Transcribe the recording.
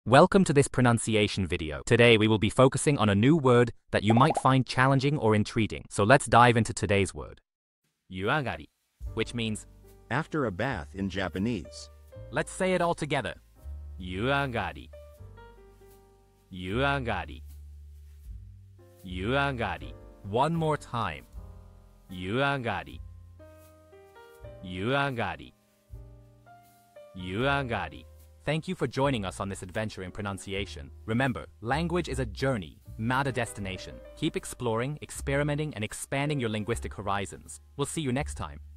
Welcome to this pronunciation video. Today we will be focusing on a new word that you might find challenging or intriguing. So let's dive into today's word. Yuagari, which means after a bath in Japanese. let's say it all together. Yuagari. Yuagari. Yuagari. One more time. Yuagari. Yuagari. Yuagari. Thank you for joining us on this adventure in pronunciation. Remember, language is a journey, not a destination. Keep exploring, experimenting, and expanding your linguistic horizons. We'll see you next time.